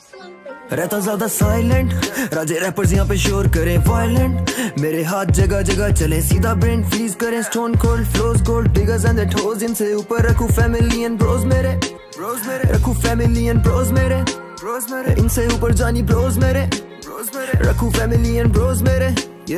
रहता ज्यादा साइलेंट, राजे रैपर्स यहाँ पे शोर करें वायलेंट। मेरे हाथ जगह जगह चले सीधा ब्रेन फ्रीज करें। Stone cold flows gold diggers and the toes, इनसे ऊपर रखूं फैमिली एंड ब्रोज मेरे, रखूं फैमिली एंड ब्रोज मेरे, इनसे ऊपर जानी ब्रोज मेरे, रखूं फैमिली एंड ब्रोज मेरे।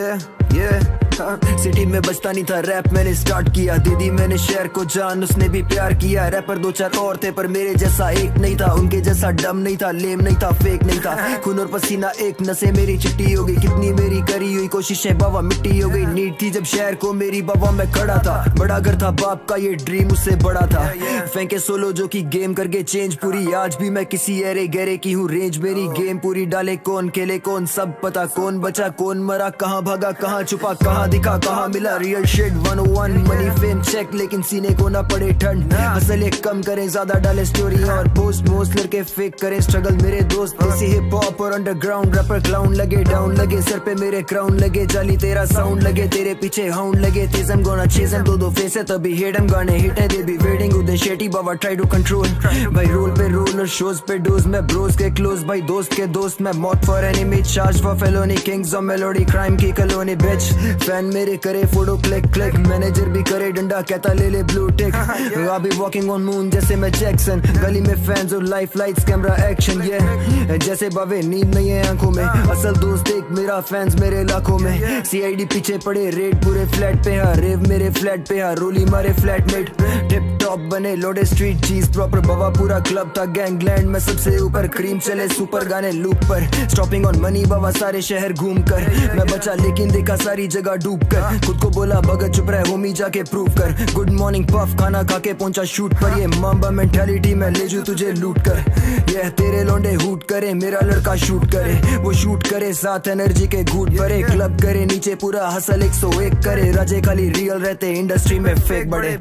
सिटी में बचता नहीं था रैप, मैंने स्टार्ट किया। दे दी मैंने शहर को जान, उसने भी प्यार किया। रैपर दो चार और थे पर मेरे जैसा एक नहीं था। उनके जैसा डम नहीं था, लेम नहीं था, फेक नहीं था। खून और पसीना एक नसें मेरी चिट्टी हो गई। कितनी मेरी करी हुई कोशिशें बाबा मिट्टी हो गई। नीड थी जब शहर को मेरी बाबा में खड़ा था। बड़ा घर था बाप का, ये ड्रीम उससे बड़ा था। फेंके सोलो जो की गेम करके चेंज पूरी। आज भी मैं किसी एरे गहरे की हूँ रेंज मेरी। गेम पूरी डाले कौन खेले कौन सब पता। कौन बचा कौन मरा, कहाँ भागा कहाँ छुपा, कहाँ दिखा कहाँ मिला। Real shit 101 money fame check, लेकिन सीने को ना पड़े ठंड। हसल एक कम करें, ज्यादा डाले स्टोरी और पोस्ट मोस्ट लड़के फेक करें स्ट्रगल। मेरे दोस्त ऐसे हिप हॉप और अंडरग्राउंड रैपर क्लाउन लगे डाउन लगे। सर पे मेरे क्राउन लगे, जाली तेरा साउंड लगे। तेरे पीछे हाउंड लगे, तेज हम गोना चेज हम दो फेस है तभी हेट हम गाने हिट है। They be waiting Uday Shetty बाबा ट्राई टू कंट्रोल। भाई रोल पे रोल और शोज पे डोज, मैं ब्रोज के क्लोज भाई दोस्त के दोस्त। मैं मौत for enemy charge for felony, kings of melody crime की कॉलोनी बिच। फैन मेरे करे फोटो क्लिक क्लिक, मैनेजर भी करे डंडा कहता ले ले blue tick. I be walking on moon जैसे मैं जैक्सन। गली में फैंस और लाइफ लाइट्स कैमरा एक्शन ये जैसे बावे नींद नहीं है आंखों में। असल दोस्त एक मेरा फैंस मेरे लाखों में। सीआईडी पीछे पड़े रेड पूरे फ्लैट पे है। रेव मेरे फ्लैट पे है, रोली मारे फ्लैटमेट। टिप टॉप बने लोडे स्ट्रीट चीज प्रॉपर। बाबा पूरा क्लब था गैंगलैंड में सबसे ऊपर। क्रीम चले सुपर गाने लूप पर। स्टॉपिंग ऑन मनी बाबा सारे शहर घूम कर। मैं बचा लेकिन देखा सारी जगह डूब कर। खुद को बोला भगत चुप रहे होमी जाके प्रूव कर। गुड मॉर्निंग पफ खाना खा के पहुंचा शूट पर। ये मांबा मेंटालिटी में ले जू तुझे लूट कर। ये तेरे लौंडे हुट करे, मेरा लड़का शूट करे। वो शूट करे साथ एनर्जी के घूट भरे। क्लब करे नीचे पूरा हसल 101 करे। राजे खाली रियल रहते इंडस्ट्री में फेक बड़े।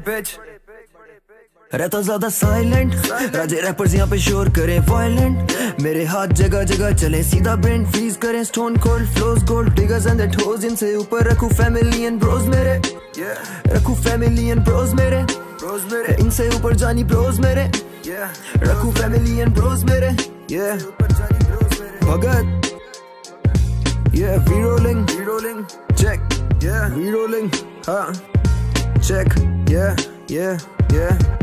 रहता ज्यादा साइलेंट, राजे रैपर्स यहाँ पे शोर करें वायलेंट। मेरे हाथ जगह जगह चले सीधा ब्रेन फ्रीज करें। Stone cold flows gold diggers and the toes, इनसे ऊपर रखूं फैमिली एंड ब्रोज मेरे, रखूं फैमिली एंड ब्रोज मेरे, इनसे ऊपर जानी ब्रोज मेरे, रखूं फैमिली एंड ब्रोज मेरे। भगत we rolling check, we rolling हाँ चेक, yeah